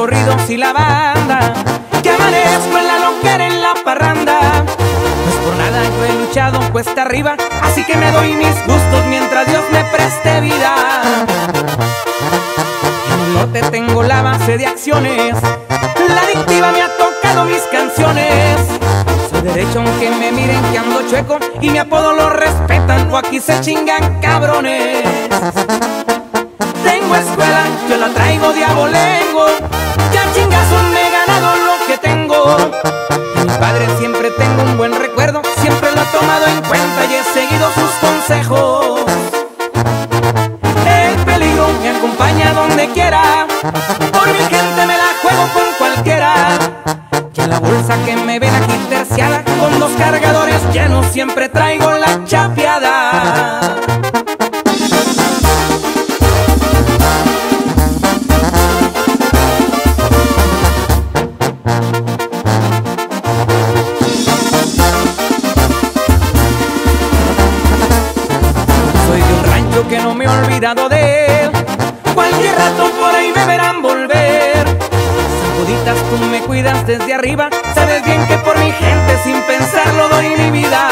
corridos y la banda, que amanezco en la loquera, en la parranda. Pues por nada yo he luchado cuesta arriba, así que me doy mis gustos mientras Dios me preste vida. En el norte tengo la base de acciones, la adictiva me ha tocado mis canciones. Soy derecho aunque me miren que ando chueco, y mi apodo lo respetan o aquí se chingan cabrones. Tengo escuela, yo la traigo de abolengo, ya chingazos me he ganado lo que tengo. De mi padre siempre tengo un buen recuerdo, siempre lo he tomado en cuenta y he seguido sus consejos. El peligro me acompaña donde quiera, por mi gente me la juego con cualquiera. Y en la bolsa que me ven aquí terciada, con dos cargadores llenos siempre traigo la chapeada. Que no me he olvidado de él, cualquier rato por ahí me verán volver. Sacuditas, tú me cuidas desde arriba, sabes bien que por mi gente sin pensarlo doy mi vida.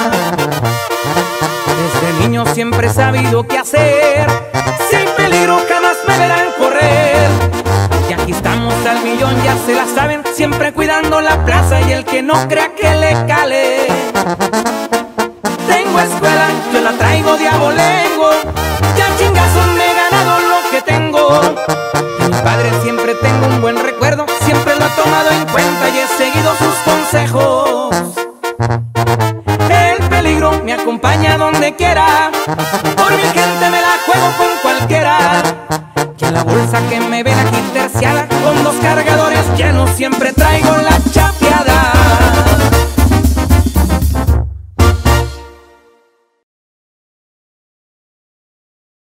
Desde niño siempre he sabido qué hacer, sin peligro jamás me verán correr. Y aquí estamos al millón, ya se la saben, siempre cuidando la plaza y el que no crea que le cale. Tengo escuela, yo la traigo de abolengo, ya chingazos me he ganado lo que tengo. De mi padre siempre tengo un buen recuerdo, siempre lo he tomado en cuenta y he seguido sus consejos. El peligro me acompaña donde quiera, por mi gente me la juego con cualquiera. Y en la bolsa que me ven aquí terciada, con dos cargadores llenos siempre traigo la